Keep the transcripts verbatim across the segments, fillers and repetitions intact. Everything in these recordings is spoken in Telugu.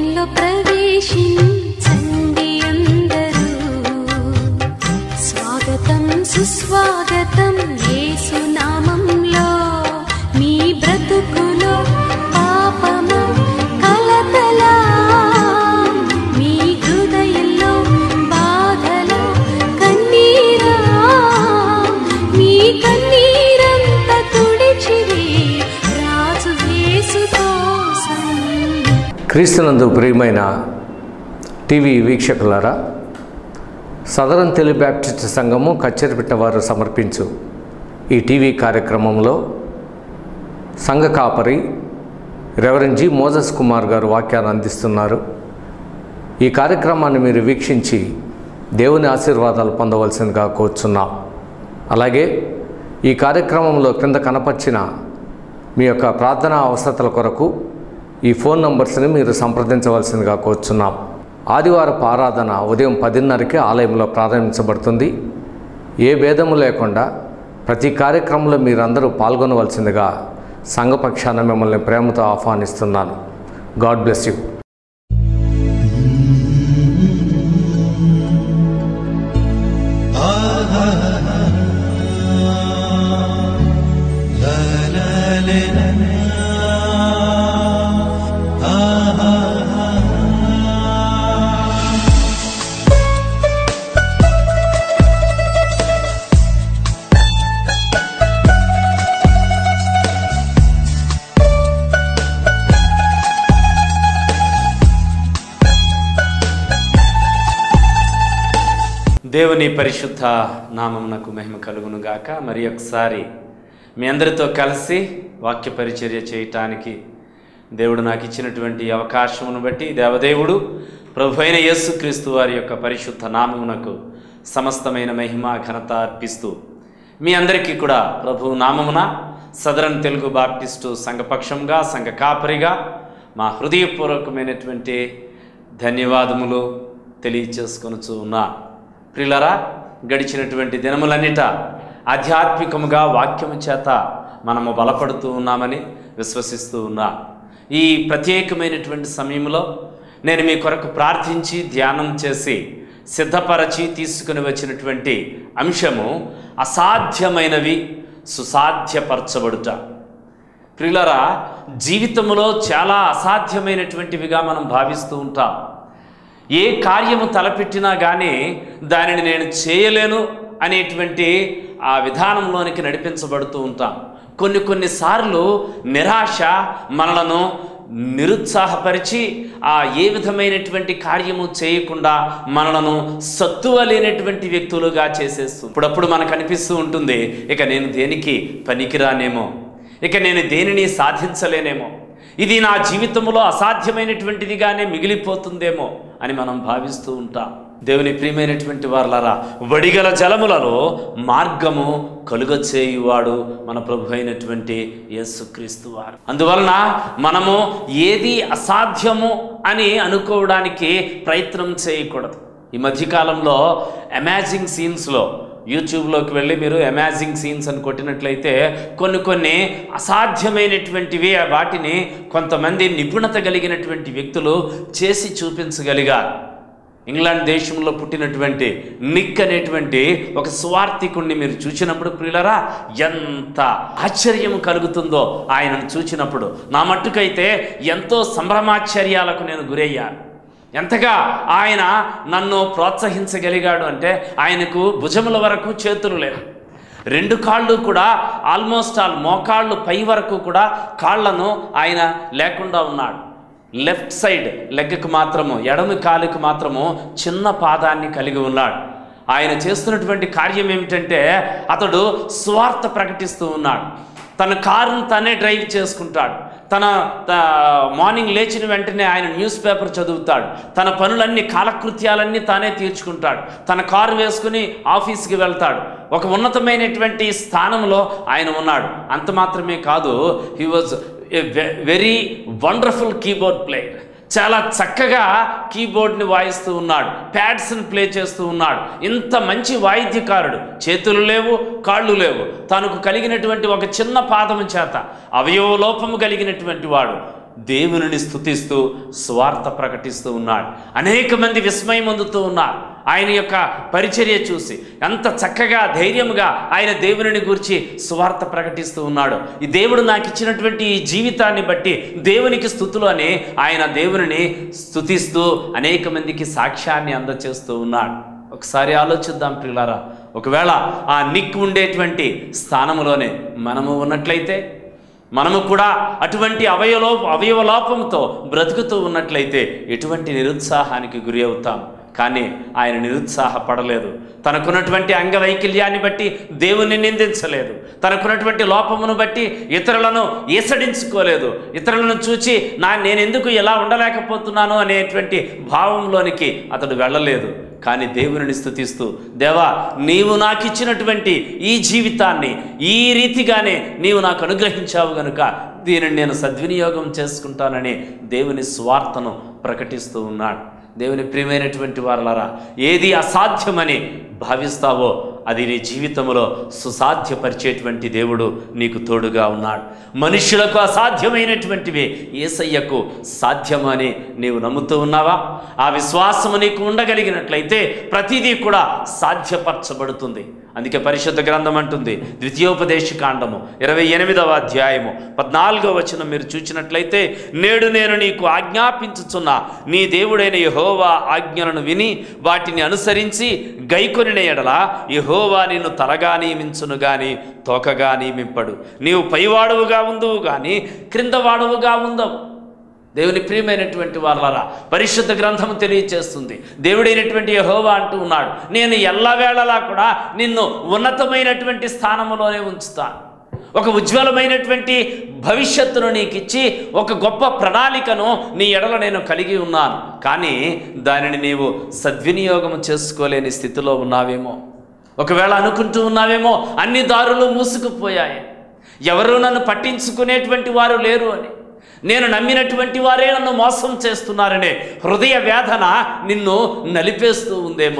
మందిరంలో ప్రవేశించండి అందరూ. స్వాగతం సుస్వాగతం యేసు నామంలో. మీ బ్రతుకులో పాపము కలతలా, మీ హృదయంలో బాధలో కన్నీరా, మీ కన్నీరంత తుడిచివే రాజు యేసు కోసం. క్రీస్తునందు ప్రియమైన టీవీ వీక్షకులారా, సదరన్ తెలుగు బ్యాప్టిస్ట్ సంఘము కచ్చెరపిట్ట వారు సమర్పించు ఈ టీవీ కార్యక్రమంలో సంఘ కాపరి రెవరెండ్ జి మోజెస్ కుమార్ గారు వాక్యాన్ని అందిస్తున్నారు. ఈ కార్యక్రమాన్ని మీరు వీక్షించి దేవుని ఆశీర్వాదాలు పొందవలసిందిగా కోరుచున్నాం. అలాగే ఈ కార్యక్రమంలో క్రింద కనపర్చిన మీ యొక్క ప్రార్థనా అవసరతల కొరకు ఈ ఫోన్ నంబర్స్ని మీరు సంప్రదించవలసిందిగా కోరుచున్నాం. ఆదివారపు ఆరాధన ఉదయం పదిన్నరకి ఆలయంలో ప్రారంభించబడుతుంది. ఏ భేదము లేకుండా ప్రతి కార్యక్రమంలో మీరందరూ పాల్గొనవలసిందిగా సంఘపక్షాన మిమ్మల్ని ప్రేమతో ఆహ్వానిస్తున్నాను. God bless you. దేవుని పరిశుద్ధ నామమునకు మహిమ కలుగును గాక. మరి ఒకసారి మీ అందరితో కలిసి వాక్య పరిచర్య చేయటానికి దేవుడు నాకు ఇచ్చినటువంటి అవకాశమును బట్టి దేవదేవుడు ప్రభు అయిన యేసుక్రీస్తు వారి యొక్క పరిశుద్ధ నామమునకు సమస్తమైన మహిమ ఘనత అర్పిస్తూ మీ అందరికీ కూడా ప్రభు నామమున సదరన్ తెలుగు బాప్టిస్టు సంఘపక్షంగా సంఘ కాపరిగా మా హృదయపూర్వకమైనటువంటి ధన్యవాదములు తెలియచేసుకొనుచూ ఉన్నా. ప్రియులారా, గడిచినటువంటి దినములన్నిట ఆధ్యాత్మికముగా వాక్యము చేత మనము బలపడుతూ ఉన్నామని విశ్వసిస్తూ ఉన్నా. ఈ ప్రత్యేకమైనటువంటి సమయంలో నేను మీ కొరకు ప్రార్థించి ధ్యానం చేసి సిద్ధపరచి తీసుకుని వచ్చినటువంటి అంశము అసాధ్యమైనవి సుసాధ్యపరచబడుట. ప్రియులారా, జీవితంలో చాలా అసాధ్యమైనటువంటివిగా మనం భావిస్తూ ఉంటాం. ఏ కార్యము తలపెట్టినా కానీ దానిని నేను చేయలేను అనేటువంటి ఆ విధానంలోనికి నడిపించబడుతూ ఉంటాం. కొన్ని కొన్నిసార్లు నిరాశ మనలను నిరుత్సాహపరిచి ఆ ఏ విధమైనటువంటి కార్యము చేయకుండా మనలను సత్తువ లేనటువంటి వ్యక్తులుగా చేసేస్తుంది. ఇప్పుడప్పుడు మనకు అనిపిస్తూ ఉంటుంది, ఇక నేను దేనికి పనికిరానేమో, ఇక నేను దేనిని సాధించలేనేమో, ఇది నా జీవితంలో అసాధ్యమైనటువంటిదిగానే మిగిలిపోతుందేమో అని మనం భావిస్తూ ఉంటాం. దేవుని ప్రియమైనటువంటి వారలారా, వడిగల జలములలో మార్గము కలుగచేయువాడు మన ప్రభు అయినటువంటి యేసుక్రీస్తు వారు. అందువలన మనము ఏది అసాధ్యము అని అనుకోవడానికి ప్రయత్నం చేయకూడదు. ఈ మధ్యకాలంలో అమేజింగ్ సీన్స్లో యూట్యూబ్లోకి వెళ్ళి మీరు అమేజింగ్ సీన్స్ అని కొట్టినట్లయితే కొన్ని కొన్ని అసాధ్యమైనటువంటివి వాటిని కొంతమంది నిపుణత కలిగినటువంటి వ్యక్తులు చేసి చూపించగలిగారు. ఇంగ్లాండ్ దేశంలో పుట్టినటువంటి నిక్ అనేటువంటి ఒక సువార్థికుణ్ణి మీరు చూసినప్పుడు ప్రియులరా, ఎంత ఆశ్చర్యం కలుగుతుందో ఆయనను చూసినప్పుడు. నా మట్టుకైతే ఎంతో సంభ్రమాశ్చర్యాలకు నేను గురయ్యాను. ఎంతగా ఆయన నన్ను ప్రోత్సహించగలిగాడు అంటే, ఆయనకు భుజముల వరకు చేతులు లేవు, రెండు కాళ్ళు కూడా ఆల్మోస్ట్ ఆల్ మోకాళ్ళు పై వరకు కూడా కాళ్లను ఆయన లేకుండా ఉన్నాడు. లెఫ్ట్ సైడ్ లెగ్కి మాత్రము, ఎడమ కాలుకి మాత్రము చిన్న పాదాన్ని కలిగి ఉన్నాడు. ఆయన చేస్తున్నటువంటి కార్యం ఏమిటంటే, అతడు స్వార్థ ప్రకటిస్తూ ఉన్నాడు. తన కారును తనే డ్రైవ్ చేసుకుంటాడు. తన మార్నింగ్ లేచిన వెంటనే ఆయన న్యూస్ పేపర్ చదువుతాడు. తన పనులన్నీ కాలకృత్యాలన్నీ తానే తీర్చుకుంటాడు. తన కారు వేసుకుని ఆఫీస్కి వెళ్తాడు. ఒక ఉన్నతమైనటువంటి స్థానంలో ఆయన ఉన్నాడు. అంత మాత్రమే కాదు, he was a very wonderful keyboard player. చాలా చక్కగా కీబోర్డ్ని వాయిస్తూ ఉన్నాడు, ప్యాడ్స్ని ప్లే చేస్తూ ఉన్నాడు. ఇంత మంచి వాయిద్యకారుడు, చేతులు లేవు, కాళ్ళు లేవు, తనకు కలిగినటువంటి ఒక చిన్న పాదము చేత అవయవ లోపము కలిగినటువంటి వాడు దేవునిని స్తుతిస్తూ స్వార్థ ప్రకటిస్తూ ఉన్నాడు. అనేక మంది విస్మయం పొందుతూ ఉన్నారు ఆయన యొక్క పరిచర్య చూసి. ఎంత చక్కగా ధైర్యంగా ఆయన దేవునిని గురించి స్వార్థ ప్రకటిస్తూ ఉన్నాడు. ఈ దేవుడు నాకు ఇచ్చినటువంటి ఈ జీవితాన్ని బట్టి దేవునికి స్తుతులు అని ఆయన దేవునిని స్తుతిస్తూ అనేక మందికి సాక్ష్యాన్ని అందచేస్తూ ఉన్నాడు. ఒకసారి ఆలోచిద్దాం ప్రియులారా, ఒకవేళ ఆ నిక్ ఉండేటువంటి స్థానంలోనే మనము ఉన్నట్లయితే, మనము కూడా అటువంటి అవయలో అవయవలోపంతో బ్రతుకుతూ ఉన్నట్లయితే ఎటువంటి నిరుత్సాహానికి గురి అవుతాం. కానీ ఆయన నిరుత్సాహపడలేదు. తనకున్నటువంటి అంగవైకల్యాన్ని బట్టి దేవుణ్ణి నిందించలేదు. తనకున్నటువంటి లోపమును బట్టి ఇతరులను ఈసడించుకోలేదు. ఇతరులను చూచి నా నేనెందుకు ఎలా ఉండలేకపోతున్నాను అనేటువంటి భావంలోనికి అతడు వెళ్ళలేదు. కానీ దేవునిని స్తుతిస్తూ, దేవా నీవు నాకు ఇచ్చినటువంటి ఈ జీవితాన్ని ఈ రీతిగానే నీవు నాకు అనుగ్రహించావు గనుక దీనిని నేను సద్వినియోగం చేసుకుంటానని దేవుని స్వార్థను ప్రకటిస్తూ ఉన్నాడు. దేవుని ప్రియమైనటువంటి వారలారా, ఏది అసాధ్యమని భావిస్తావో అది నీ జీవితంలో సుసాధ్యపరిచేటువంటి దేవుడు నీకు తోడుగా ఉన్నాడు. మనుష్యులకు అసాధ్యమైనటువంటివి యేసయ్యకు సాధ్యమని నీవు నమ్ముతూ ఉన్నావా? ఆ విశ్వాసము నీకు ఉండగలిగినట్లయితే ప్రతిదీ కూడా సాధ్యపరచబడుతుంది. అందుకే పరిశుద్ధ గ్రంథం అంటుంది, ద్వితీయోపదేశ కాండము ఇరవై ఎనిమిదవ అధ్యాయము పద్నాలుగో వచనం మీరు చూచినట్లయితే, నేడు నేను నీకు ఆజ్ఞాపించుచున్న నీ దేవుడైన యెహోవా ఆజ్ఞలను విని వాటిని అనుసరించి గైకొనిన ఎడల యెహోవా నిన్ను తలగా నియమించును గాని తోకగా నియమింపడు. నీవు పైవాడవుగా ఉందువు గాని క్రిందవాడవుగా ఉండవు. దేవుని ప్రియమైనటువంటి వారలారా, పరిశుద్ధ గ్రంథము తెలియచేస్తుంది, దేవుడైనటువంటి యెహోవా అంటూ ఉన్నాడు, నేను ఎల్లవేళలా కూడా నిన్ను ఉన్నతమైనటువంటి స్థానంలోనే ఉంచుతాను. ఒక ఉజ్వలమైనటువంటి భవిష్యత్తును నీకు ఇచ్చి ఒక గొప్ప ప్రణాళికను నీ ఎడల నేను కలిగి ఉన్నాను. కానీ దానిని నీవు సద్వినియోగం చేసుకోలేని స్థితిలో ఉన్నావేమో. ఒకవేళ అనుకుంటూ ఉన్నావేమో అన్ని దారులు మూసుకుపోయాయి, ఎవరు నన్ను పట్టించుకునేటువంటి వారు లేరు అని, నేను నమ్మినటువంటి వారే నన్ను మోసం చేస్తున్నారనే హృదయ వేదన నిన్ను నలిపేస్తూ ఉందేమో.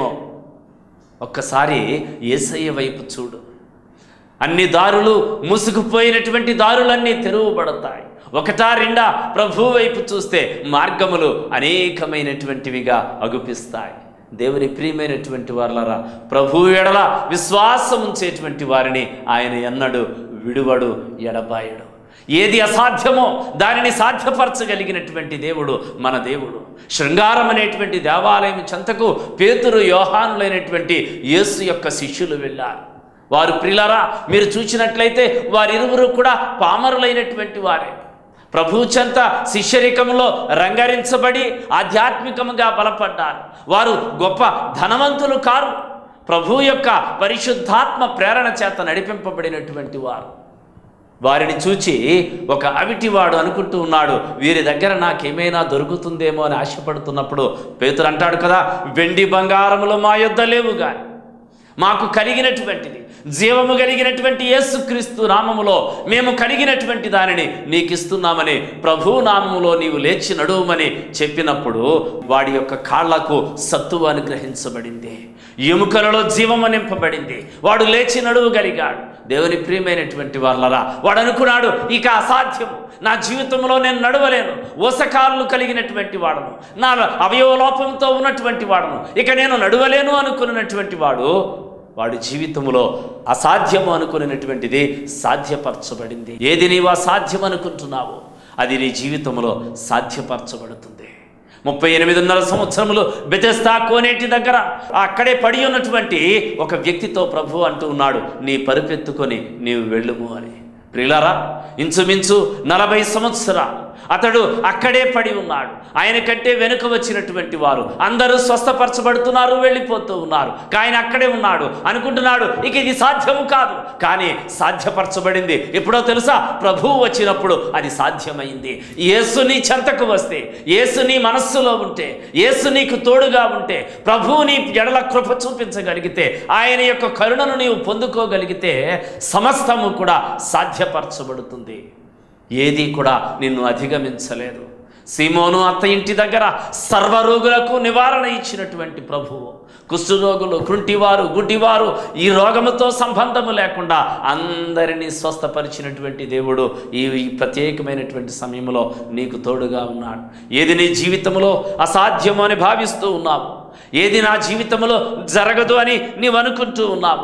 ఒక్కసారి యేసయ్య వైపు చూడు. అన్ని దారులు మూసుకుపోయినటువంటి దారులన్నీ తెరువబడతాయి. ఒకటా రెండా ప్రభు వైపు చూస్తే మార్గములు అనేకమైనటువంటివిగా అగుపిస్తాయి. దేవుని ప్రియమైనటువంటి వారలారా, ప్రభు ఎడల విశ్వాసం ఉంచేటువంటి వారిని ఆయన ఎన్నడు విడువడు, ఎడబాయడు. ఏది అసాధ్యమో దానిని సాధ్యపరచగలిగినటువంటి దేవుడు మన దేవుడు. శృంగారం అనేటువంటి దేవాలయం చెంతకు పేతురు యోహానులైనటువంటి యేసు యొక్క శిష్యులు వెళ్ళారు. వారు ప్రియులారా మీరు చూసినట్లయితే వారిరువురు కూడా పామరులైనటువంటి వారే. ప్రభు చెంత శిష్యరికంలో రంగరించబడి ఆధ్యాత్మికంగా బలపడ్డారు. వారు గొప్ప ధనవంతులు కారు, ప్రభు యొక్క పరిశుద్ధాత్మ ప్రేరణ చేత నడిపింపబడినటువంటి వారు. వారిని చూచి ఒక అవిటివాడు అనుకుంటూ ఉన్నాడు, వీరి దగ్గర నాకేమైనా దొరుకుతుందేమో అని ఆశపడుతున్నప్పుడు పేతురు అంటాడు కదా, వెండి బంగారములు మా యొద్ద లేవు గాని మాకు కలిగినటువంటిది జీవము కలిగినటువంటి యేసుక్రీస్తు నామములో మేము కలిగినటువంటి దానిని నీకు ఇస్తున్నామని ప్రభు నామములో నీవు లేచి నడువమని చెప్పినప్పుడు వాడి యొక్క కాళ్లకు సత్తువ అనుగ్రహించబడింది, ఎముకలలో జీవము నింపబడింది, వాడు లేచి నడువగలిగాడు. దేవుని ప్రియమైనటువంటి వారలారా, వాడు అనుకున్నాడు ఇక అసాధ్యం, నా జీవితంలో నేను నడవలేను, ఓసకాళ్ళు కలిగినటువంటి వాడను, నా అవయవలోపంతో ఉన్నటువంటి వాడను, ఇక నేను నడవలేను అనుకున్నటువంటి వాడు వాడి జీవితంలో అసాధ్యము అనుకునేటువంటిది సాధ్యపరచబడింది. ఏది నీవు అసాధ్యం అనుకుంటున్నావో అది నీ జీవితంలో సాధ్యపరచబడుతుంది. ముప్పై ఎనిమిదిన్నర సంవత్సరములు బెతెస్దా కోనేటి దగ్గర అక్కడే పడి ఉన్నటువంటి ఒక వ్యక్తితో ప్రభు అంటూ ఉన్నాడు, నీ పరుపెత్తుకొని నీవు వెళ్ళుము అని. ప్రియులారా, ఇంచుమించు నలభై సంవత్సరాలు అతడు అక్కడే పడి ఉన్నాడు. ఆయన కంటే వెనుక వచ్చినటువంటి వారు అందరూ స్వస్థపరచబడుతున్నారు, వెళ్ళిపోతూ ఉన్నారు. ఆయన అక్కడే ఉన్నాడు, అనుకుంటున్నాడు ఇక ఇది సాధ్యము కాదు. కానీ సాధ్యపరచబడింది. ఎప్పుడో తెలుసా? ప్రభువు వచ్చినప్పుడు అది సాధ్యమైంది. యేసు నీ చెంతకు వస్తే, యేసు నీ మనస్సులో ఉంటే, యేసు నీకు తోడుగా ఉంటే, ప్రభువు నీ ఎడల కృప చూపించగలిగితే, ఆయన యొక్క కరుణను నీవు పొందుకోగలిగితే సమస్తము కూడా సాధ్యపరచబడుతుంది. ఏది కూడా నిన్ను అధిగమించలేదు. సీమోను అత్త ఇంటి దగ్గర సర్వరోగులకు నివారణ ఇచ్చినటువంటి ప్రభువు, కుష్ఠరోగులు, కుంటివారు, గుడ్డివారు, ఈ రోగముతో సంబంధము లేకుండా అందరినీ స్వస్థపరిచినటువంటి దేవుడు ఈ ప్రత్యేకమైనటువంటి సమయంలో నీకు తోడుగా ఉన్నాడు. ఏది నీ జీవితంలో అసాధ్యము అని భావిస్తూ ఉన్నావు, ఏది నా జీవితంలో జరగదు అని నీవు అనుకుంటూ ఉన్నావు,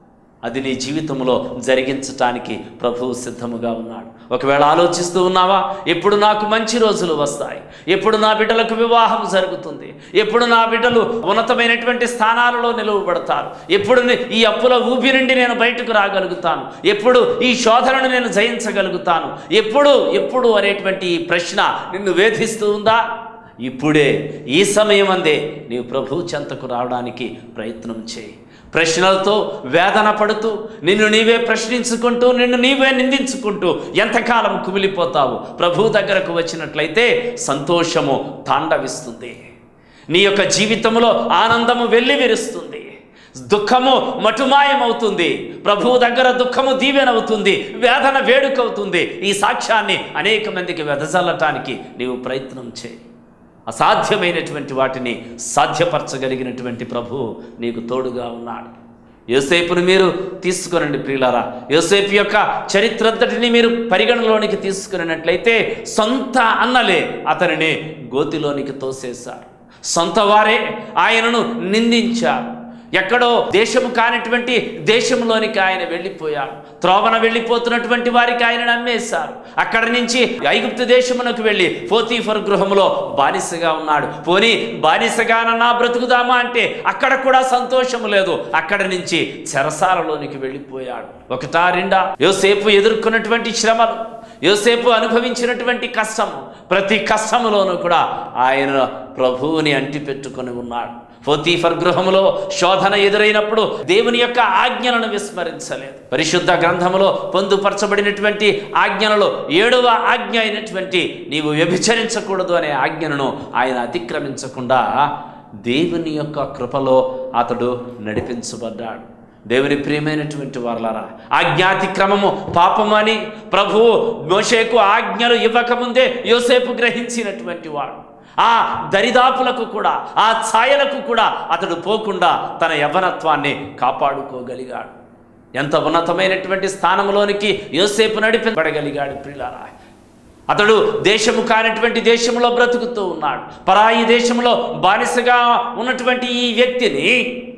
అది నీ జీవితంలో జరిగించటానికి ప్రభువు సిద్ధముగా ఉన్నాడు. ఒకవేళ ఆలోచిస్తూ ఉన్నావా, ఎప్పుడు నాకు మంచి రోజులు వస్తాయి, ఎప్పుడు నా బిడ్డలకు వివాహం జరుగుతుంది, ఎప్పుడు నా బిడ్డలు ఉన్నతమైనటువంటి స్థానాలలో నిలువబడతారు, ఎప్పుడు ఈ అప్పుల ఊపి నుండి నేను బయటకు రాగలుగుతాను, ఎప్పుడు ఈ శోధనను నేను జయించగలుగుతాను, ఎప్పుడు ఎప్పుడు అనేటువంటి ఈ ప్రశ్న నిన్ను వేధిస్తూ ఉందా? ఇప్పుడే, ఈ సమయం అందే నీవు ప్రభు చెంతకు రావడానికి ప్రయత్నం చేయి. ప్రశ్నలతో వేదన పడుతూ, నిన్ను నీవే ప్రశ్నించుకుంటూ, నిన్ను నీవే నిందించుకుంటూ ఎంతకాలం కుమిలిపోతావు? ప్రభు దగ్గరకు వచ్చినట్లయితే సంతోషము తాండవిస్తుంది, నీ యొక్క జీవితంలో ఆనందము వెల్లివిరుస్తుంది, దుఃఖము మటుమాయమవుతుంది. ప్రభువు దగ్గర దుఃఖము దీవెనవుతుంది, వేదన వేడుకవుతుంది. ఈ సాక్ష్యాన్ని అనేక మందికి వెదజల్లటానికి నీవు ప్రయత్నం చేయి. అసాధ్యమైనటువంటి వాటిని సాధ్యపరచగలిగినటువంటి ప్రభువు నీకు తోడుగా ఉన్నాడు. యోసేపును మీరు తీసుకురండి ప్రియులారా. యోసేపు యొక్క చరిత్ర అంతటిని మీరు పరిగణలోనికి తీసుకున్నట్లయితే సొంత అన్నలే అతనిని గోతిలోనికి తోసేశారు, సొంత వారే ఆయనను నిందించారు. ఎక్కడో దేశము కానిటువంటి దేశంలోనికి ఆయన వెళ్ళిపోయాడు. త్రోవన వెళ్ళిపోతున్నటువంటి వారికి ఆయన నమ్మేశారు. అక్కడి నుంచి ఐగుప్తు దేశమునకు వెళ్ళి పోతీఫర్ గృహములో బానిసగా ఉన్నాడు. పోనీ బానిసగానన్నా బ్రతుకుదామా అంటే అక్కడ కూడా సంతోషము లేదు. అక్కడి నుంచి చెరసాలలోనికి వెళ్ళిపోయాడు. ఒకటా రెండా యోసేపు ఎదుర్కొన్నటువంటి శ్రమలు, యోసేపు అనుభవించినటువంటి కష్టము, ప్రతి కష్టములోనూ కూడా ఆయన ప్రభువుని అంటిపెట్టుకొని ఉన్నాడు. పోతీఫర్ గృహములో శోధన ఎదురైనప్పుడు దేవుని యొక్క ఆజ్ఞలను విస్మరించలేదు. పరిశుద్ధ గ్రంథములో పొందుపరచబడినటువంటి ఆజ్ఞలలో ఏడవ ఆజ్ఞ అయినటువంటి నీవు వ్యభిచరించకూడదు అనే ఆజ్ఞను ఆయన అతిక్రమించకుండా దేవుని యొక్క కృపలో అతడు నడిపించబడ్డాడు. దేవుని ప్రియమైనటువంటి వారలారా, ఆజ్ఞాతిక్రమము పాపము అని ప్రభువు మోషేకు ఆజ్ఞలు ఇవ్వకముందే యోసేపు గ్రహించినటువంటి వాడు. ఆ దరిదాపులకు కూడా, ఆ ఛాయలకు కూడా అతడు పోకుండా తన యవ్వనత్వాన్ని కాపాడుకోగలిగాడు. ఎంత ఉన్నతమైనటువంటి స్థానంలోనికి యోసేపు నడిపించబడగలిగాడు ప్రియులారా. అతడు దేశము కానిటువంటి దేశంలో బ్రతుకుతూ ఉన్నాడు. పరాయి దేశంలో బానిసగా ఉన్నటువంటి ఈ వ్యక్తిని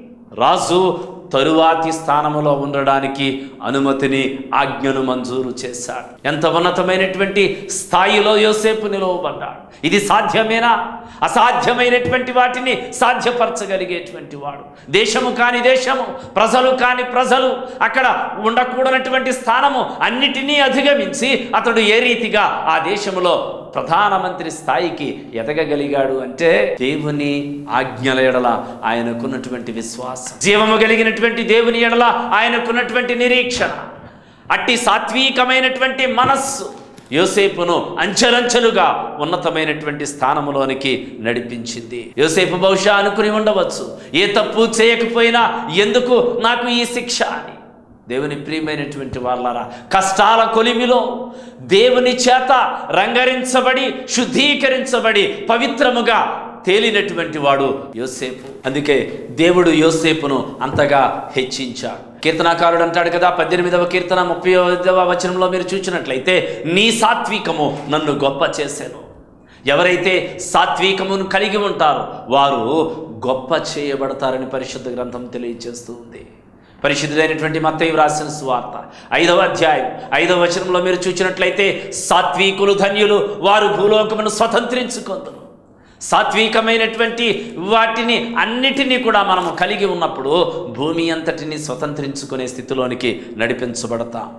రాజు తరువాతి స్థానములో ఉండడానికి అనుమతిని, ఆజ్ఞను మంజూరు చేశాడు. ఎంత ఉన్నతమైనటువంటి స్థాయిలో యోసేపు నిలవబడ్డాడు. ఇది సాధ్యమేనా? అసాధ్యమైనటువంటి వాటిని సాధ్యపరచగలిగేటువంటి వాడు. దేశము కాని దేశము, ప్రజలు కాని ప్రజలు, అక్కడ ఉండకూడనటువంటి స్థానము అన్నిటినీ అధిగమించి అతడు ఏ రీతిగా ఆ దేశములో ప్రధానమంత్రి స్థాయికి ఎదగగలిగాడు అంటే దేవుని ఆజ్ఞల ఎడల ఆయనకున్నటువంటి విశ్వాసం, జీవము కలిగినటువంటి దేవుని ఎడల ఆయనకున్నటువంటి నిరీక్షణ, అట్టి సాత్వికమైనటువంటి మనస్సు యోసేపును అంచెలంచెలుగా ఉన్నతమైనటువంటి స్థానములోనికి నడిపించింది. యోసేపు బహుశా అనుకుని ఉండవచ్చు, ఏ తప్పు చేయకపోయినా ఎందుకు నాకు ఈ శిక్ష అని. దేవుని ప్రియమైనటువంటి వాళ్ళారా, కష్టాల కొలిమిలో దేవుని చేత రంగరించబడి శుద్ధీకరించబడి పవిత్రముగా తేలినటువంటి వాడు యోసేపు. అందుకే దేవుడు యోసేపును అంతగా హెచ్చించాడు. కీర్తనాకారుడు అంటాడు కదా, పద్దెనిమిదవ కీర్తన ముప్పై ఐదవ వచనంలో మీరు చూసినట్లయితే, నీ సాత్వికము నన్ను గొప్ప చేశాను. ఎవరైతే సాత్వికమును కలిగి ఉంటారో వారు గొప్ప చేయబడతారని పరిశుద్ధ గ్రంథం తెలియజేస్తూ ఉంది. పరిశుద్ధుడైనటువంటి మత్తయి వ్రాసిన సువార్త ఐదవ అధ్యాయం ఐదవ వచనంలో మీరు చూసినట్లయితే, సాత్వికులు ధన్యులు, వారు భూలోకమును స్వతంత్రించుకొందురు. సాత్వికమైనటువంటి వాటిని అన్నిటినీ కూడా మనము కలిగి ఉన్నప్పుడు భూమి అంతటిని స్వతంత్రించుకునే స్థితిలోనికి నడిపించబడతాం.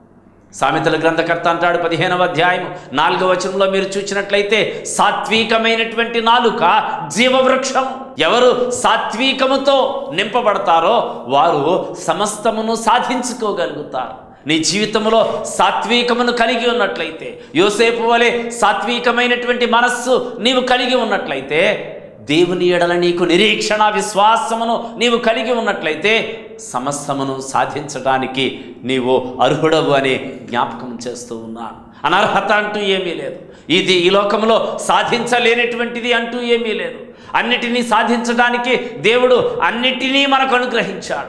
సామెతల గ్రంథకర్త అంటాడు పదిహేనవ అధ్యాయం నాలుగవ వచనంలో మీరు చూసినట్లయితే, సాత్వికమైనటువంటి నాలుక జీవవృక్షం. ఎవరు సాత్వికముతో నింపబడతారో వారు సమస్తమును సాధించుకోగలుగుతారు. నీ జీవితంలో సాత్వికమును కలిగి ఉన్నట్లయితే, యోసేపు వలె సాత్వికమైనటువంటి మనస్సు నీవు కలిగి ఉన్నట్లయితే దేవుని ఎడల నీకు నిరీక్షణ విశ్వాసమును నీవు కలిగి ఉన్నట్లయితే సమస్తమును సాధించడానికి నీవు అర్హుడవు అని జ్ఞాపకం చేస్తూ ఉన్నాను. అనర్హత అంటూ ఏమీ లేదు. ఇది ఈ లోకంలో సాధించలేనటువంటిది అంటూ ఏమీ లేదు. అన్నిటినీ సాధించడానికి దేవుడు అన్నిటినీ మనకు అనుగ్రహించాడు.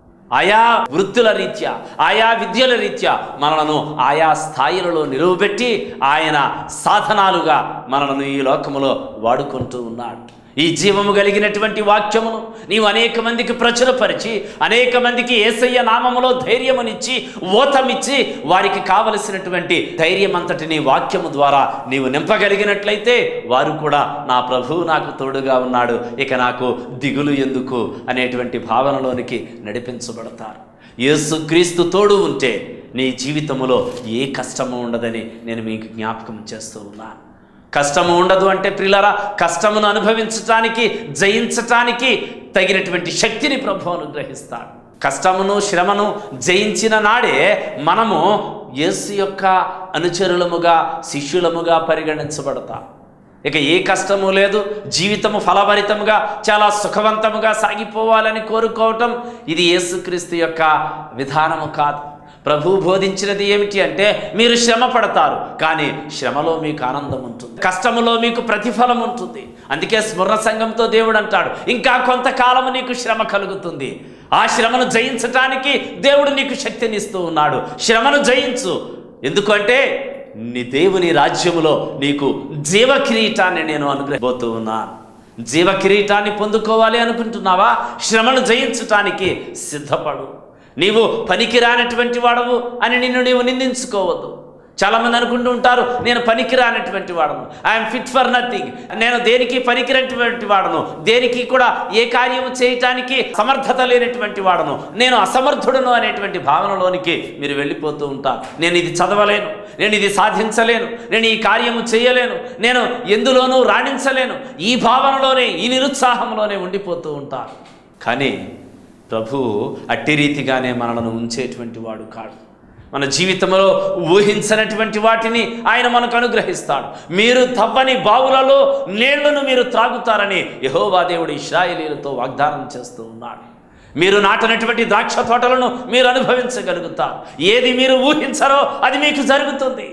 ఆయా వృత్తుల రీత్యా, ఆయా విద్యల రీత్యా మనలను ఆయా స్థాయిలలో నిలువబెట్టి ఆయన సాధనాలుగా మనలను ఈ లోకములో వాడుకుంటూ ఉన్నాడు. ఈ జీవము కలిగినటువంటి వాక్యమును నీవు అనేక మందికి ప్రచురపరిచి, అనేక మందికి యేసయ్య నామములో ధైర్యమునిచ్చి, ఓతమిచ్చి, వారికి కావలసినటువంటి ధైర్యం అంతటిని వాక్యము ద్వారా నీవు నింపగలిగినట్లయితే వారు కూడా నా ప్రభువు నాకు తోడుగా ఉన్నాడు, ఇక నాకు దిగులు ఎందుకు అనేటువంటి భావనలోనికి నడిపించబడతారు. యేసుక్రీస్తు తోడు ఉంటే నీ జీవితంలో ఏ కష్టము ఉండదని నేను మీకు జ్ఞాపకం చేస్తూ ఉన్నాను. కష్టము ఉండదు అంటే ప్రియులారా, కష్టమును అనుభవించటానికి, జయించటానికి తగినటువంటి శక్తిని ప్రభువు అనుగ్రహిస్తాడు. కష్టమును శ్రమను జయించిన నాడే మనము యేసు యొక్క అనుచరులముగా, శిష్యులముగా పరిగణించబడతాం. ఇక ఏ కష్టము లేదు, జీవితము ఫలభరితముగా చాలా సుఖవంతముగా సాగిపోవాలని కోరుకోవటం ఇది యేసుక్రీస్తు యొక్క విధానము కాదు. ప్రభువు బోధించినది ఏమిటి అంటే, మీరు శ్రమ పడతారు, కానీ శ్రమలో మీకు ఆనందం ఉంటుంది, కష్టములో మీకు ప్రతిఫలం ఉంటుంది. అందుకే స్మరణ సంఘంతో దేవుడు అంటాడు, ఇంకా కొంతకాలము నీకు శ్రమ కలుగుతుంది. ఆ శ్రమను జయించటానికి దేవుడు నీకు శక్తినిస్తూ ఉన్నాడు. శ్రమను జయించు. ఎందుకంటే నీ దేవుని రాజ్యములో నీకు జీవ కిరీటాన్ని నేను అనుగ్రహించబోతూ ఉన్నాను. జీవ కిరీటాన్ని పొందుకోవాలి అనుకుంటున్నావా? శ్రమను జయించటానికి సిద్ధపడు. నీవు పనికిరానటువంటి వాడవు అని నిన్ను నీవు నిందించుకోవద్దు. చాలామంది అనుకుంటూ ఉంటారు, నేను పనికిరానటువంటి వాడను, ఐఎమ్ ఫిట్ ఫర్ నథింగ్, నేను దేనికి పనికిరానటువంటి వాడను, దేనికి కూడా ఏ కార్యము చేయటానికి సమర్థత లేనటువంటి వాడను, నేను అసమర్థుడను అనేటువంటి భావనలోనికి మీరు వెళ్ళిపోతూ ఉంటారు. నేను ఇది చదవలేను, నేను ఇది సాధించలేను, నేను ఈ కార్యము చేయలేను, నేను ఎందులోనూ రాణించలేను, ఈ భావనలోనే, ఈ నిరుత్సాహంలోనే ఉండిపోతూ ఉంటారు. కానీ ప్రభువు అట్టి రీతిగానే మనలను ఉంచేటువంటి వాడు కాడు. మన జీవితంలో ఊహించనటువంటి వాటిని ఆయన మనకు అనుగ్రహిస్తాడు. మీరు తవ్వని బావులలో నీళ్లను మీరు త్రాగుతారని యెహోవా దేవుడు ఇశ్రాయేలీయులతో వాగ్దానం చేస్తూ ఉన్నాడు. మీరు నాటనటువంటి ద్రాక్ష తోటలను మీరు అనుభవించగలుగుతారు. ఏది మీరు ఊహించరో అది మీకు జరుగుతుంది.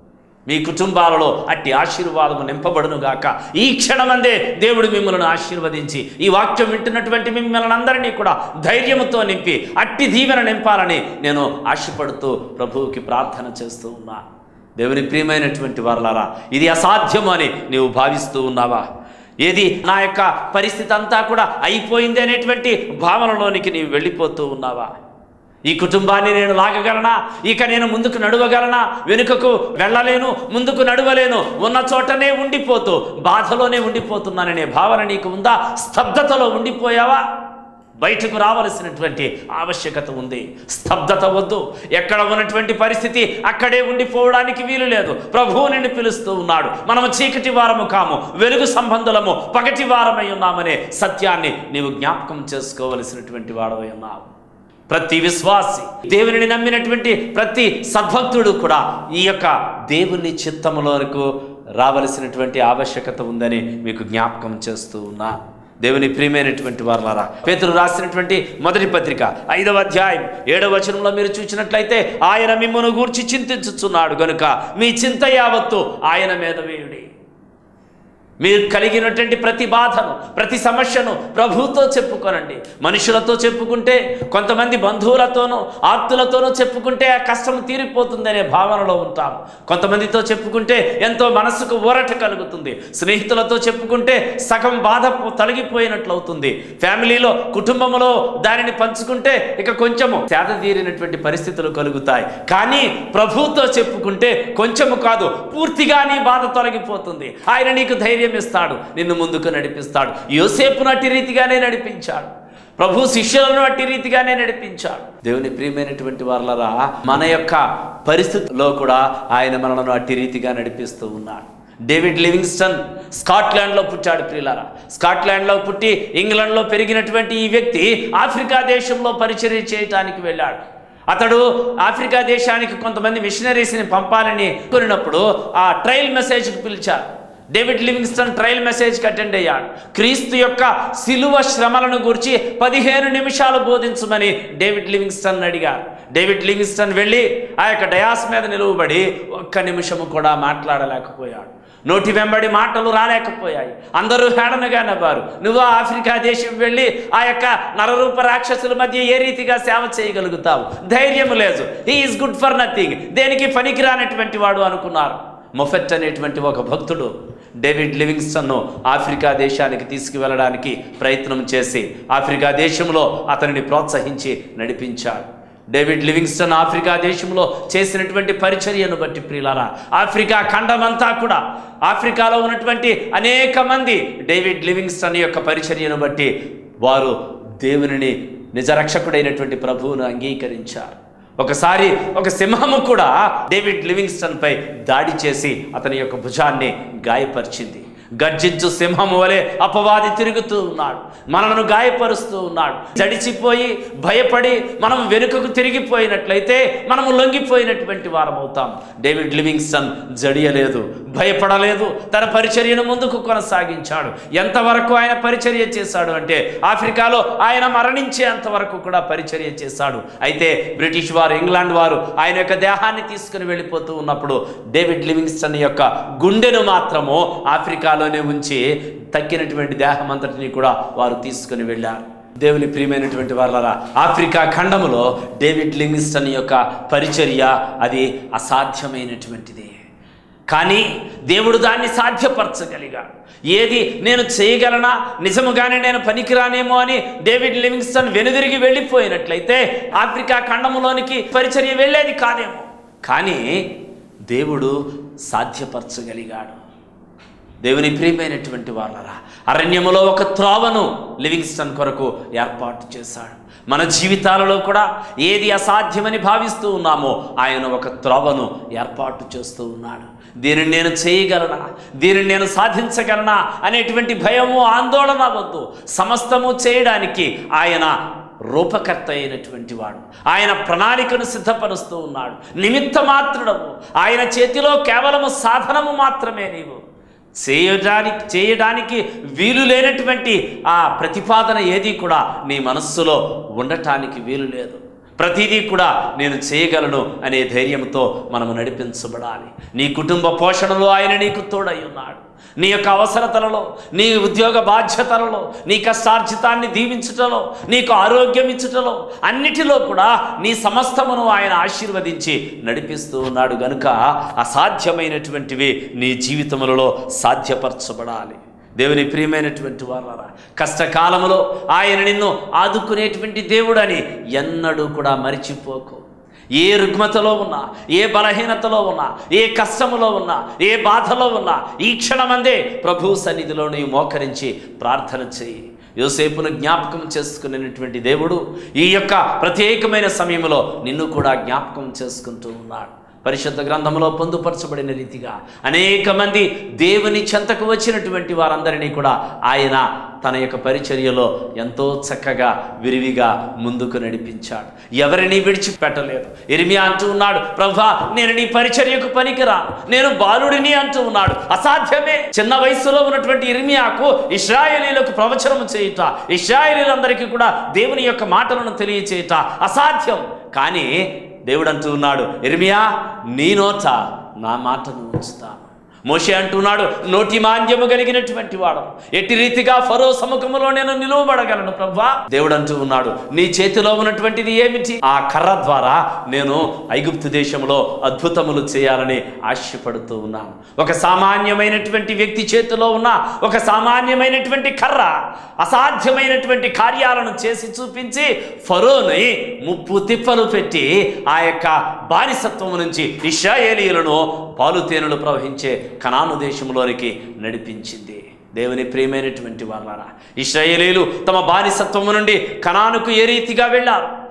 మీ కుటుంబాలలో అట్టి ఆశీర్వాదము నింపబడునుగాక. ఈ క్షణమందే దేవుడు మిమ్మల్ని ఆశీర్వదించి ఈ వాక్యం వింటున్నటువంటి మిమ్మల్ని అందరినీ కూడా ధైర్యముతో నింపి అట్టి దీవెన నింపాలని నేను ఆశపడుతూ ప్రభువుకి ప్రార్థన చేస్తూ ఉన్నా. దేవుని ప్రియమైనటువంటి వారలారా, ఇది అసాధ్యము అని నీవు భావిస్తూ ఉన్నావా? ఏది నా యొక్క పరిస్థితి అంతా కూడా అయిపోయింది అనేటువంటి భావనలోనికి నీవు వెళ్ళిపోతూ ఉన్నావా? ఈ కుటుంబాన్ని నేను లాగగలనా? ఇక నేను ముందుకు నడవగలనా? వెనుకకు వెళ్ళలేను, ముందుకు నడవలేను, ఉన్న చోటనే ఉండిపోతూ బాధలోనే ఉండిపోతున్నాననే భావన నీకు ఉందా? స్తబ్దతలో ఉండిపోయావా? బయటకు రావలసినటువంటి ఆవశ్యకత ఉంది. స్తబ్దత వద్దు. ఎక్కడ ఉన్నటువంటి పరిస్థితి అక్కడే ఉండిపోవడానికి వీలు లేదు. ప్రభువు నిన్ను పిలుస్తూ ఉన్నాడు. మనము చీకటి వారము కాము, వెలుగు సంబంధులము, పగటి వారమై ఉన్నామనే సత్యాన్ని నీవు జ్ఞాపకం చేసుకోవలసినటువంటి వాడవై ఉన్నావు. ప్రతి విశ్వాసి, దేవుని నమ్మినటువంటి ప్రతి సద్భక్తుడు కూడా ఈ యొక్క దేవుని చిత్తములోకి రావలసినటువంటి ఆవశ్యకత ఉందని మీకు జ్ఞాపకం చేస్తూ ఉన్నా. దేవుని ప్రియమైనటువంటి వారలారా, పేతురు రాసినటువంటి మొదటి పత్రిక ఐదవ అధ్యాయం ఏడవ వచనంలో మీరు చూసినట్లయితే, ఆయన మిమ్మును గూర్చి చింతించుచున్నాడు గనుక మీ చింత యావత్తు ఆయన మీద వేయుడి. మీరు కలిగినటువంటి ప్రతి బాధను, ప్రతి సమస్యను ప్రభువుతో చెప్పుకోనండి. మనుషులతో చెప్పుకుంటే, కొంతమంది బంధువులతోనూ ఆప్తులతోనూ చెప్పుకుంటే ఆ కష్టం తీరిపోతుందనే భావనలో ఉంటాము. కొంతమందితో చెప్పుకుంటే ఎంతో మనసుకు ఊరట కలుగుతుంది. స్నేహితులతో చెప్పుకుంటే సగం బాధ తొలగిపోయినట్లు అవుతుంది. ఫ్యామిలీలో, కుటుంబంలో దానిని పంచుకుంటే ఇక కొంచెము సేద తీరినటువంటి పరిస్థితులు కలుగుతాయి. కానీ ప్రభువుతో చెప్పుకుంటే కొంచెము కాదు, పూర్తిగా నీ బాధ తొలగిపోతుంది. ఆయన నీకు ధైర్యం ఇస్తాడు, నిన్ను ముందుకు నడిపిస్తాడు. యోసేపును అట్టి రీతిగానే నడిపించాడు. ప్రభు శిష్యులను అట్టి రీతిగానే నడిపించాడు. దేవుని ప్రియమైనటువంటి వారలారా, మన యొక్క పరిస్థితుల్లో కూడా ఆయన మనలను అట్టి రీతిగా నడిపిస్తూ ఉన్నాడు. డేవిడ్ లివింగ్స్టన్ స్కాట్లాండ్లో పుట్టాడు ప్రియులారా. స్కాట్లాండ్లో పుట్టి ఇంగ్లాండ్లో పెరిగినటువంటి ఈ వ్యక్తి ఆఫ్రికా దేశంలో పరిచర్య చేయటానికి వెళ్ళాడు. అతడు ఆఫ్రికా దేశానికి కొంతమంది మిషనరీస్ని పంపాలని కోరినప్పుడు ఆ ట్రయల్ మెసేజ్కి పిలిచారు. డేవిడ్ లివింగ్స్టన్ ట్రయల్ మెసేజ్కి అటెండ్ అయ్యాడు. క్రీస్తు యొక్క శిలువ శ్రమలను గురించి పదిహేను నిమిషాలు బోధించమని డేవిడ్ లివింగ్స్టన్ అడిగారు. డేవిడ్ లివింగ్స్టన్ వెళ్ళి ఆ యొక్క డయాస్ మీద నిలువబడి ఒక్క నిమిషము కూడా మాట్లాడలేకపోయాడు. నోటి వెంబడి మాటలు రాలేకపోయాయి. అందరూ హేళనగా నవ్వారు. నువ్వు ఆఫ్రికా దేశం వెళ్ళి ఆ యొక్క నరరూప రాక్షసుల మధ్య ఏ రీతిగా సేవ చేయగలుగుతావు? ధైర్యం లేదు. He is good for nothing, దేనికి పనికిరానటువంటి వాడు అనుకున్నారు. మొఫెట్ అనేటువంటి ఒక భక్తుడు డేవిడ్ లివింగ్స్టన్ను ఆఫ్రికా దేశానికి తీసుకువెళ్ళడానికి ప్రయత్నం చేసి ఆఫ్రికా దేశంలో అతనిని ప్రోత్సహించి నడిపించాడు. డేవిడ్ లివింగ్స్టన్ ఆఫ్రికా దేశంలో చేసినటువంటి పరిచర్యను బట్టి ప్రియులారా, ఆఫ్రికా ఖండమంతా కూడా, ఆఫ్రికాలో ఉన్నటువంటి అనేక మంది డేవిడ్ లివింగ్స్టన్ యొక్క పరిచర్యను బట్టి వారు దేవునిని నిజరక్షకుడైనటువంటి ప్రభువును అంగీకరించారు. ఒకసారి ఒక సింహము కూడా డేవిడ్ లివింగ్స్టన్ పై దాడి చేసి అతని యొక్క భుజాన్ని గాయపరిచింది. గర్జించు సింహము వలె అపవాది తిరుగుతూ ఉన్నాడు, మనలను గాయపరుస్తూ ఉన్నాడు. జడిచిపోయి భయపడి మనం వెనుకకు తిరిగిపోయినట్లయితే మనము లొంగిపోయినటువంటి వారం అవుతాం. డేవిడ్ లివింగ్స్టన్ జడియలేదు, భయపడలేదు, తన పరిచర్యను ముందుకు కొనసాగించాడు. ఎంతవరకు ఆయన పరిచర్య చేశాడు అంటే ఆఫ్రికాలో ఆయన మరణించేంత వరకు కూడా పరిచర్య చేశాడు. అయితే బ్రిటిష్ వారు, ఇంగ్లాండ్ వారు ఆయన యొక్క దేహాన్ని తీసుకుని వెళ్ళిపోతూ ఉన్నప్పుడు డేవిడ్ లివింగ్స్టన్ యొక్క గుండెను మాత్రము ఆఫ్రికాలోనే ఉంచి తక్కినటువంటి దేహం అంతటిని కూడా వారు తీసుకుని వెళ్ళారు. దేవుని ప్రియమైనటువంటి వారలారా, ఆఫ్రికా ఖండములో డేవిడ్ లివింగ్స్టన్ యొక్క పరిచర్య అది అసాధ్యమైనటువంటిది. కానీ దేవుడు దాన్ని సాధ్యపరచగలిగాడు. ఏది నేను చేయగలనా, నిజముగానే నేను పనికిరానేమో అని డేవిడ్ లివింగ్స్టన్ వెనుదిరిగి వెళ్ళిపోయినట్లయితే ఆఫ్రికా ఖండములోనికి పరిచర్య వెళ్ళేది కాదేమో. కానీ దేవుడు సాధ్యపరచగలిగాడు. దేవుని ప్రియమైనటువంటి వారలారా, అరణ్యములో ఒక త్రోవను లివింగ్స్టన్ కొరకు ఏర్పాటు చేశాడు. మన జీవితాలలో కూడా ఏది అసాధ్యమని భావిస్తూ ఉన్నామో ఆయన ఒక త్రోవను ఏర్పాటు చేస్తూ ఉన్నాడు. దీనిని నేను చేయగలనా, దీనిని నేను సాధించగలనా అనేటువంటి భయము, ఆందోళన వద్దు. సమస్తము చేయడానికి ఆయన రూపకర్త అయినటువంటి వాడు. ఆయన ప్రణాళికను సిద్ధపరుస్తూ ఉన్నాడు. నిమిత్త మాత్రుడము, ఆయన చేతిలో కేవలము సాధనము మాత్రమే నీవు. చేయడానికి చేయడానికి వీలు లేనటువంటి ఆ ప్రతిపాదన ఏది కూడా నీ మనస్సులో ఉండటానికి వీలు లేదు. ప్రతిదీ కూడా నేను చేయగలను అనే ధైర్యంతో మనము నడిపించబడాలి. నీ కుటుంబ పోషణలో ఆయన నీకు తోడై ఉన్నాడు. నీ యొక్క అవసరతలలో, నీ ఉద్యోగ బాధ్యతలలో, నీ కష్టార్జితాన్ని దీవించుటలో, నీకు ఆరోగ్యం ఇచ్చుటలో, అన్నిటిలో కూడా నీ సమస్తమును ఆయన ఆశీర్వదించి నడిపిస్తూ ఉన్నాడు. గనుక అసాధ్యమైనటువంటివి నీ జీవితములలో సాధ్యపరచబడాలి. దేవుని ప్రియమైనటువంటి వారలారా, కష్టకాలములో ఆయన నిన్ను ఆదుకునేటువంటి దేవుడని ఎన్నడూ కూడా మరిచిపోకు. ఏ రుగ్మతలో ఉన్నా, ఏ బలహీనతలో ఉన్నా, ఏ కష్టములో ఉన్నా, ఏ బాధలో ఉన్నా ఈ క్షణమందే ప్రభు సన్నిధిలో నీవు మోకరించి ప్రార్థన చేయి. యోసేపును జ్ఞాపకం చేసుకునేటువంటి దేవుడు ఈ యొక్క ప్రత్యేకమైన సమయంలో నిన్ను కూడా జ్ఞాపకం చేసుకుంటూ ఉన్నాడు. పరిశుద్ధ గ్రంథంలో పొందుపరచబడిన రీతిగా అనేక మంది దేవుని చెంతకు వచ్చినటువంటి వారందరినీ కూడా ఆయన తన యొక్క పరిచర్యలో ఎంతో చక్కగా విరివిగా ముందుకు నడిపించాడు. ఎవరిని విడిచిపెట్టలేదు. ఇర్మియా అంటూ ఉన్నాడు, ప్రభువా నేను నీ పరిచర్యకు పనికిరా, నేను బాలుడిని అంటూ ఉన్నాడు. అసాధ్యమే. చిన్న వయసులో ఉన్నటువంటి ఇర్మియాకు ఇశ్రాయేలీలకు ప్రవచనము చేయుట, ఇశ్రాయేలీలందరికీ కూడా దేవుని యొక్క మాటలను తెలియచేయుట అసాధ్యం. కానీ దేవుడు అంటూ ఉన్నాడు, ఇర్మియా నీ నోట నా మాటను ఉంచుతాను. మోషే అంటున్నాడు, నోటి మాంద్యము కలిగినటువంటి వాడు, ఎట్టి రీతిగా ఫరో సముఖములో నేను నిలువబడగలను ప్రభువా. దేవుడు అంటూ ఉన్నాడు, నీ చేతిలో ఉన్నటువంటిది ఏమిటి? ఆ కర్ర ద్వారా నేను ఐగుప్తు దేశంలో అద్భుతములు చేయాలని ఆశపడుతూ ఉన్నాను. ఒక సామాన్యమైనటువంటి వ్యక్తి చేతిలో ఉన్న ఒక సామాన్యమైనటువంటి కర్ర అసాధ్యమైనటువంటి కార్యాలను చేసి చూపించి ఫరోని ముప్పు తిప్పలు పెట్టి ఆ యొక్క బానిసత్వము నుంచి ఇశ్రాయేలీయులను పాలుతేనెలు ప్రవహించే కనాను దేశంలోనికి నడిపించింది. దేవుని ప్రియమైనటువంటి వారలారా, ఇశ్రాయేలీయులు తమ బానిసత్వము నుండి కనానుకు ఏ రీతిగా వెళ్ళారు,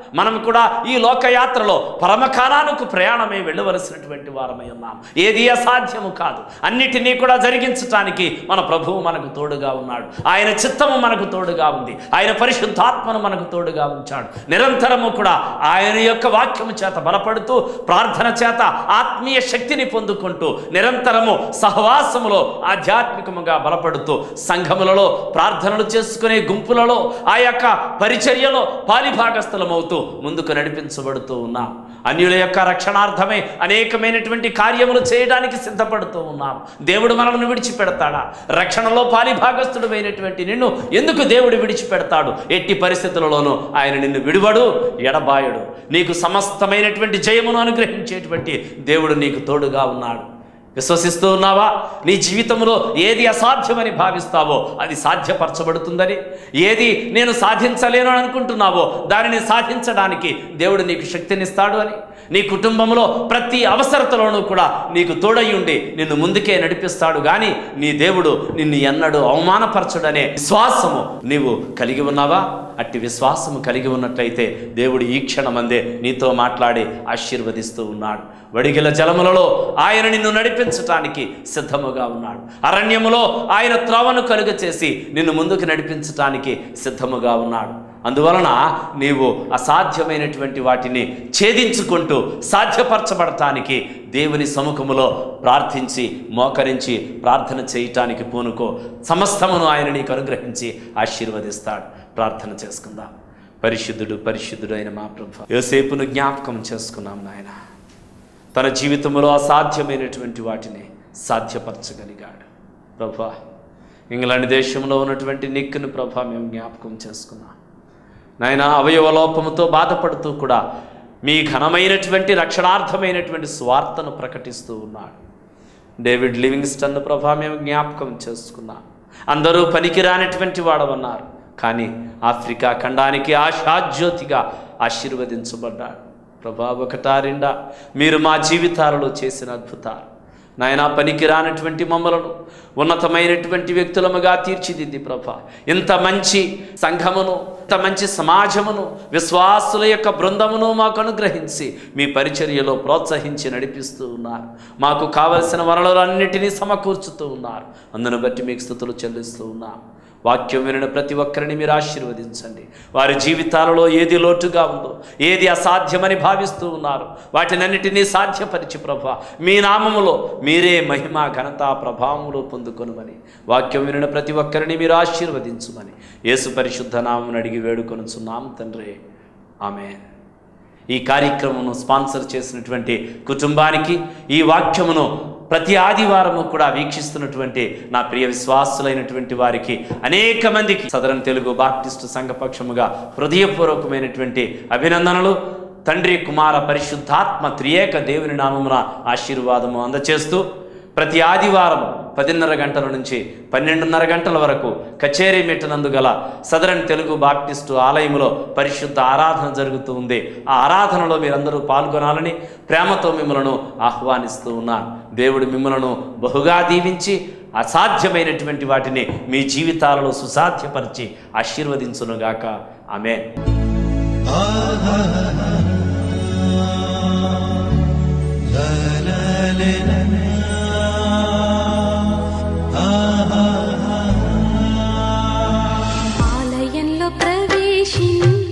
మనం కూడా ఈ లోకయాత్రలో పరమకాలానికి ప్రయాణమై వెళ్ళవలసినటువంటి వారమై ఉన్నాం. ఏది అసాధ్యము కాదు. అన్నిటినీ కూడా జరిగించటానికి మన ప్రభువు మనకు తోడుగా ఉన్నాడు. ఆయన చిత్తము మనకు తోడుగా ఉంది. ఆయన పరిశుద్ధాత్మను మనకు తోడుగా ఉంచాడు. నిరంతరము కూడా ఆయన యొక్క వాక్యము చేత బలపడుతూ, ప్రార్థన చేత ఆత్మీయ శక్తిని పొందుకుంటూ, నిరంతరము సహవాసములో ఆధ్యాత్మికముగా బలపడుతూ, సంఘములలో ప్రార్థనలు చేసుకునే గుంపులలో ఆ యొక్క పరిచర్యలో పాలిభాగస్థలమవుతూ ముందుకు నడిపించబడుతూ ఉన్నాం. అన్యుల యొక్క రక్షణార్థమే అనేకమైనటువంటి కార్యములు చేయడానికి సిద్ధపడుతూ ఉన్నాం. దేవుడు మనల్ని విడిచిపెడతాడా? రక్షణలో పాలిభాగస్థుడు అయినటువంటి నిన్ను ఎందుకు దేవుడు విడిచిపెడతాడు? ఎట్టి పరిస్థితులలోనూ ఆయన నిన్ను విడువడు, ఎడబాయడు. నీకు సమస్తమైనటువంటి జయమును అనుగ్రహించేటువంటి దేవుడు నీకు తోడుగా ఉన్నాడు. విశ్వసిస్తూ ఉన్నావా? నీ జీవితంలో ఏది అసాధ్యమని భావిస్తావో అది సాధ్యపరచబడుతుందని, ఏది నేను సాధించలేను అని అనుకుంటున్నావో దానిని సాధించడానికి దేవుడు నీకు శక్తినిస్తాడు అని, నీ కుటుంబంలో ప్రతి అవసరతలోనూ కూడా నీకు తోడై ఉండి నిన్ను ముందుకే నడిపిస్తాడు. కానీ నీ దేవుడు నిన్ను ఎన్నడూ అవమానపరచుడనే విశ్వాసము నీవు కలిగి ఉన్నావా? అట్టి విశ్వాసము కలిగి ఉన్నట్లయితే దేవుడు ఈ క్షణమందే నీతో మాట్లాడి ఆశీర్వదిస్తూ ఉన్నాడు. వడిగిల జలములలో ఆయన నిన్ను నడిపించటానికి సిద్ధముగా ఉన్నాడు. అరణ్యములో ఆయన త్రోవను కలుగ చేసి నిన్ను ముందుకు నడిపించటానికి సిద్ధముగా ఉన్నాడు. అందువలన నీవు అసాధ్యమైనటువంటి వాటిని ఛేదించుకుంటూ సాధ్యపరచబడటానికి దేవుని సముఖములో ప్రార్థించి మోకరించి ప్రార్థన చేయటానికి పూనుకో. సమస్తమును ఆయన నీకు అనుగ్రహించి ఆశీర్వదిస్తాడు. ప్రార్థన చేసుకుందాం. పరిశుద్ధుడు పరిశుద్ధుడు అయిన మా ప్రభు, యోసేపును జ్ఞాపకం చేసుకున్నాం నాయన. తన జీవితంలో అసాధ్యమైనటువంటి వాటిని సాధ్యపరచగలిగాడు ప్రభా. ఇంగ్లాండ్ దేశంలో ఉన్నటువంటి నిక్కును ప్రభా మేము జ్ఞాపకం చేసుకున్నాం నాయన. అవయవ లోపముతో బాధపడుతూ కూడా మీ ఘనమైనటువంటి రక్షణార్థమైనటువంటి స్వార్థను ప్రకటిస్తూ ఉన్నాడు. డేవిడ్ లివింగ్స్టన్ ప్రభా మేము జ్ఞాపకం చేసుకున్నాం. అందరూ పనికిరానటువంటి వాడవన్నారు, కానీ ఆఫ్రికా ఖండానికి ఆశాజ్యోతిగా ఆశీర్వదించబడ్డాడు ప్రభా. ఒకటా రెండా మీరు మా జీవితాలలో చేసిన అద్భుతాలు నాయనా, పనికిరానటువంటి మమ్మలను ఉన్నతమైనటువంటి వ్యక్తులముగా తీర్చిదిద్ది ప్రభా. ఇంత మంచి సంఘమును, ఇంత మంచి సమాజమును, విశ్వాసుల యొక్క బృందమును మాకు అనుగ్రహించి మీ పరిచర్యలో ప్రోత్సహించి నడిపిస్తూ ఉన్నారు. మాకు కావలసిన వనరులన్నిటినీ సమకూర్చుతూ ఉన్నారు. అందును బట్టి మీకు స్తుతులు చెల్లిస్తూ ఉన్నాం. వాక్యం వినిన ప్రతి ఒక్కరిని మీరు ఆశీర్వదించండి. వారి జీవితాలలో ఏది లోటుగా ఉందో, ఏది అసాధ్యమని భావిస్తూ ఉన్నారు, వాటినన్నిటినీ సాధ్యపరిచి ప్రభా మీ నామములో మీరే మహిమ ఘనత ప్రభావములు పొందుకొనుమని, వాక్యం వినిన ప్రతి ఒక్కరిని మీరు ఆశీర్వదించుమని యేసు పరిశుద్ధ నామమును అడిగి వేడుకొనుచున్నాం తండ్రి, ఆమేన్. ఈ కార్యక్రమమును స్పాన్సర్ చేసినటువంటి కుటుంబానికి, ఈ వాక్యమును ప్రతి ఆదివారము కూడా వీక్షిస్తున్నటువంటి నా ప్రియ విశ్వాసులైనటువంటి వారికి, అనేక మందికి సదరన్ తెలుగు బాప్టిస్టు సంఘపక్షముగా హృదయపూర్వకమైనటువంటి అభినందనలు. తండ్రి కుమార పరిశుద్ధాత్మ త్రియేక దేవుని నామమున ఆశీర్వాదము అందచేస్తూ ప్రతి ఆదివారం పదిన్నర గంటల నుంచి పన్నెండున్నర గంటల వరకు కచేరీ మెట్టనందు గల సదరన్ తెలుగు బాప్టిస్టు ఆలయంలో పరిశుద్ధ ఆరాధన జరుగుతూ ఉంది. ఆ ఆరాధనలో మీరందరూ పాల్గొనాలని ప్రేమతో మిమ్మలను ఆహ్వానిస్తూ ఉన్నాను. దేవుడు మిమ్మలను బహుగా దీవించి అసాధ్యమైనటువంటి వాటిని మీ జీవితాలలో సుసాధ్యపరిచి ఆశీర్వదించునుగాక. ఆమేన్. ఆలయంలో ప్రవేశించి